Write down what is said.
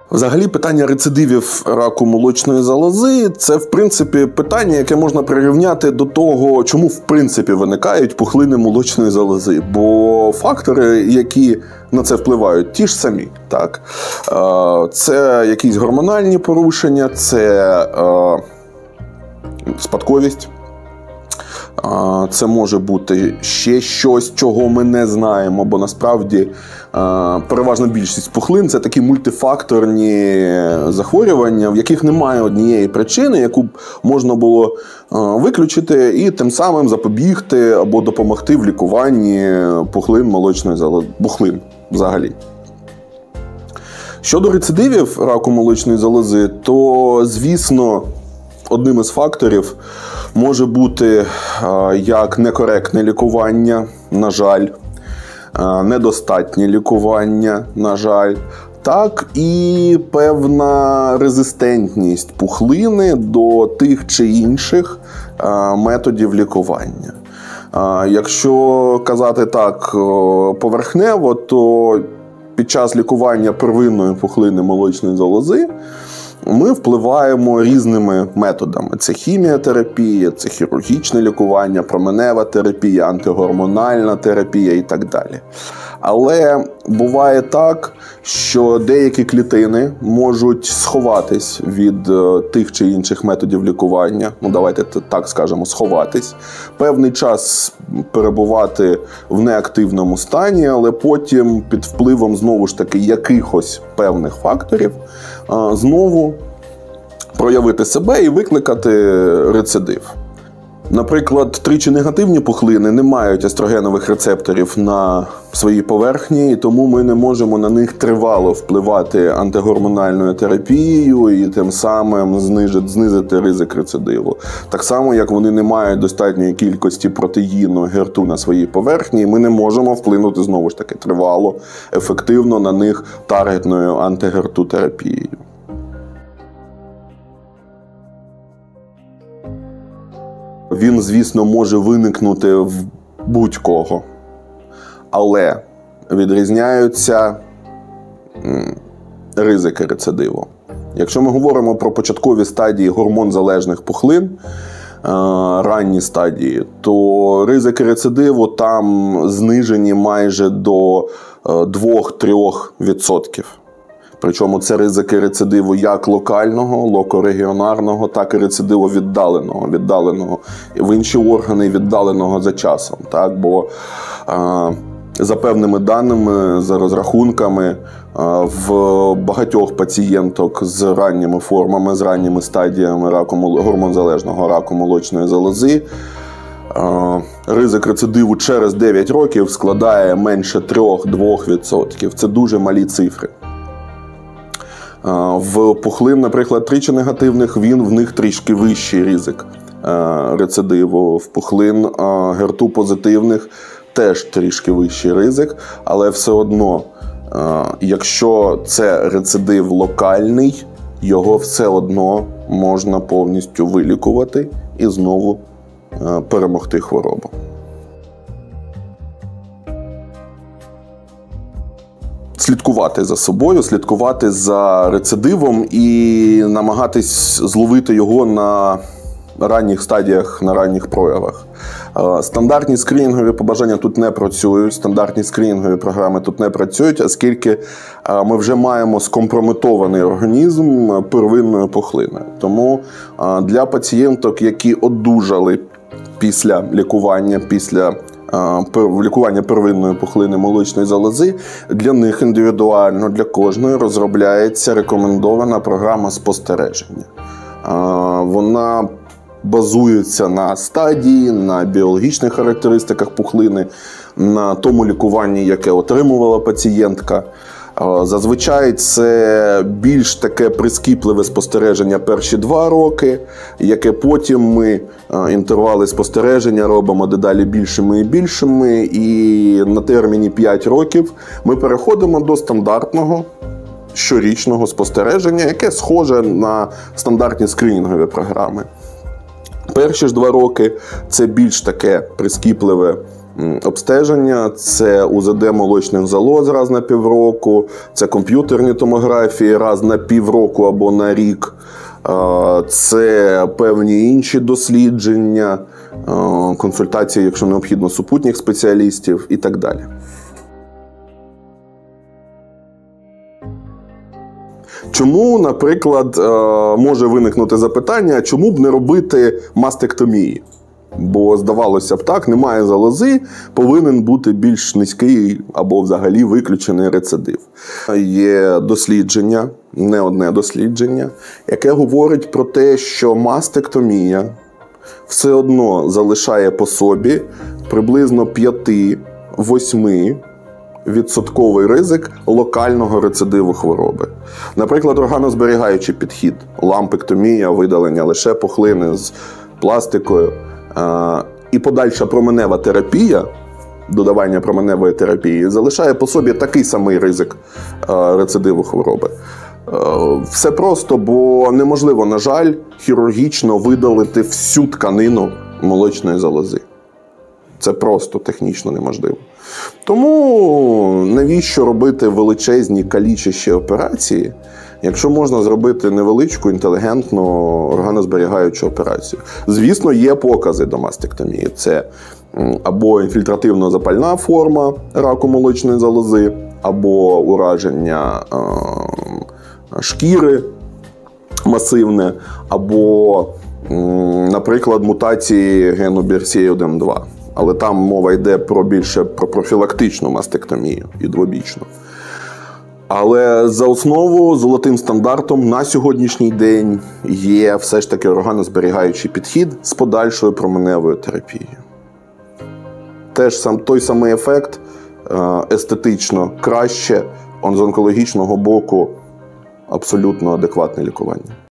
Взагалі, питання рецидивів раку молочної залози – це, в принципі, питання, яке можна прирівняти до того, чому, в принципі, виникають пухлини молочної залози. Бо фактори, які на це впливають, ті ж самі. Так? Це якісь гормональні порушення, це спадковість. Це може бути ще щось, чого ми не знаємо, бо насправді переважна більшість пухлин – це такі мультифакторні захворювання, в яких немає однієї причини, яку б можна було виключити і тим самим запобігти або допомогти в лікуванні пухлин молочної залози, пухлин взагалі. Щодо рецидивів раку молочної залози, то, звісно, одним із факторів може бути як некоректне лікування, на жаль, недостатнє лікування, на жаль, так і певна резистентність пухлини до тих чи інших методів лікування. Якщо казати так поверхнево, то під час лікування первинної пухлини молочної залози ми впливаємо різними методами. Це хіміотерапія, це хірургічне лікування, променева терапія, антигормональна терапія і так далі. Але буває так, що деякі клітини можуть сховатись від тих чи інших методів лікування. Давайте так скажемо, сховатись. Певний час перебувати в неактивному стані, але потім під впливом, знову ж таки, якихось певних факторів знову проявити себе і викликати рецидив. Наприклад, тричі негативні пухлини не мають естрогенових рецепторів на своїй поверхні, і тому ми не можемо на них тривало впливати антигормональною терапією і тим самим знизити ризик рецидиву. Так само, як вони не мають достатньої кількості протеїну ГЕР-2 на своїй поверхні, ми не можемо вплинути, знову ж таки, тривало, ефективно на них таргетною анти-ГЕР-2 терапією. Він, звісно, може виникнути в будь-кого, але відрізняються ризики рецидиву. Якщо ми говоримо про початкові стадії гормонзалежних пухлин, ранні стадії, то ризики рецидиву там знижені майже до 2-3%. Причому це ризики рецидиву як локального, локорегіонарного, так і рецидиву віддаленого в інші органи, віддаленого за часом. Так? Бо за певними даними, за розрахунками, в багатьох пацієнток з ранніми формами, з ранніми стадіями гормонзалежного раку молочної залози, ризик рецидиву через 9 років складає менше 3-2%. Це дуже малі цифри. В пухлин, наприклад, тричі негативних, в них трішки вищий ризик рецидиву. В пухлин ГЕР-2 позитивних теж трішки вищий ризик, але все одно, якщо це рецидив локальний, його все одно можна повністю вилікувати і знову перемогти хворобу. Слідкувати за собою, слідкувати за рецидивом і намагатись зловити його на ранніх стадіях, на ранніх проявах. Стандартні скринінгові побажання тут не працюють, стандартні скринінгові програми тут не працюють, оскільки ми вже маємо скомпрометований організм первинною пухлиною. Тому для пацієнток, які одужали після лікування, лікування первинної пухлини молочної залози, для них індивідуально, для кожної розробляється рекомендована програма спостереження. Вона базується на стадії, на біологічних характеристиках пухлини, на тому лікуванні, яке отримувала пацієнтка. Зазвичай це більш таке прискіпливе спостереження перші 2 роки, яке потім ми інтервали спостереження робимо дедалі більшими і більшими, і на терміні 5 років ми переходимо до стандартного щорічного спостереження, яке схоже на стандартні скринінгові програми. Перші ж 2 роки – це більш таке прискіпливе обстеження, це УЗД молочних залоз раз на півроку, це комп'ютерні томографії раз на півроку або на рік, це певні інші дослідження, консультації, якщо необхідно, супутніх спеціалістів і так далі. Чому, наприклад, може виникнути запитання, чому б не робити мастектомії? Бо, здавалося б так, немає залози, повинен бути більш низький або взагалі виключений рецидив. Є дослідження, не одне дослідження, яке говорить про те, що мастектомія все одно залишає по собі приблизно 5-8% ризик локального рецидиву хвороби. Наприклад, органозберігаючий підхід, лампектомія, видалення лише пухлини з пластикою, і подальша променева терапія, додавання променевої терапії, залишає по собі такий самий ризик рецидиву хвороби. Все просто, бо неможливо, на жаль, хірургічно видалити всю тканину молочної залози. Це просто технічно неможливо. Тому навіщо робити величезні калічащі операції, якщо можна зробити невеличку, інтелігентну органозберігаючу операцію? Звісно, є покази до мастектомії. Це або інфільтративно-запальна форма раку молочної залози, або ураження шкіри масивне, або, наприклад, мутації гену BRCA1-2. Але там мова йде більше про профілактичну мастектомію і двобічну. Але за основу золотим стандартом на сьогоднішній день є все ж таки органозберігаючий підхід з подальшою променевою терапією. Той самий ефект, естетично краще, з онкологічного боку абсолютно адекватне лікування.